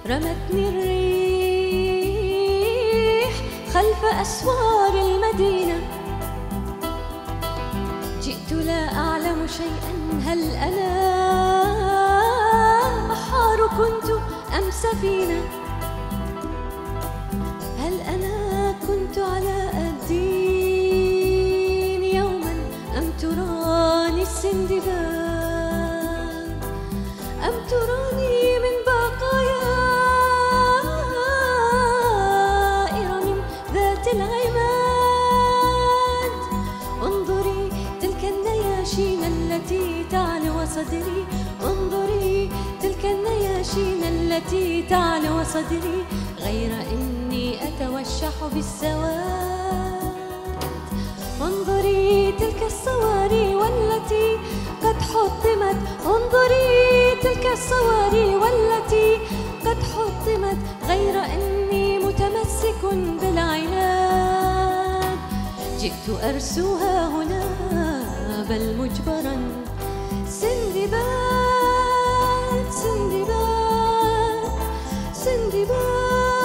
رمتني الريح خلف أسوار المدينة. جئت لا أعلم شيئا، هل أنا بحار كنت أم سفينة؟ هل أنا كنت على الدين يوما أم تراني السندباد؟ أم تراني من بقايا إرم ذات العماد؟ انظري تلك النياشين التي تعلو صدري، انظري تلك النياشين التي تعلو صدري، غير إني أتوشح بالسواد. انظري تلك الصواري والتي قد حطمت، انظري تلك الصواري والتي قد حطمت، غير إني متمسك بالعناد. جئت أرسوها هنا بل مجبرا، سندباد سندباد سندباد.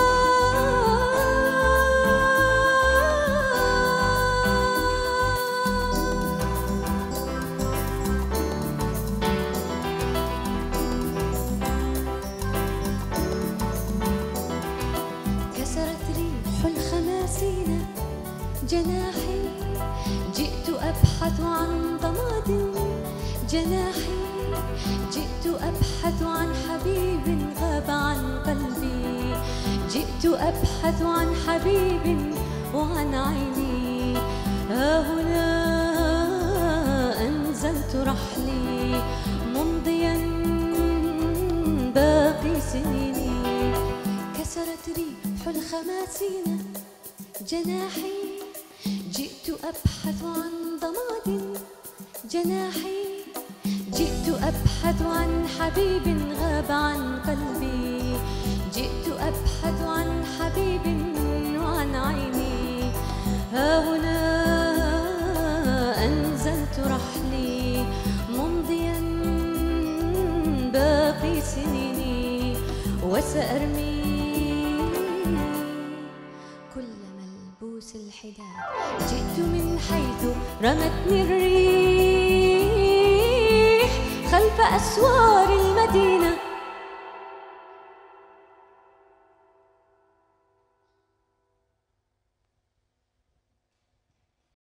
كسرت ريح الخماسين جناحي، جئت أبحث عن ضماد جناحي، جئت أبحث عن حبيب غاب عن قلبي، جئت أبحث عن حبيب وعن عيني. ها هنا أنزلت رحلي ممضيا باقي سنيني. كسرت ريح الخماسين جناحي، جئت أبحث عن ضماد جناحي، جئت أبحث عن حبيب غاب عن قلبي، جئت أبحث عن حبيب وعن عيني. ها هنا أنزلت رحلي ممضيا باقي سنيني، وسأرمي كل ملبوس الحداد. جئت من حيث رمتني الريح خلف أسوار المدينة.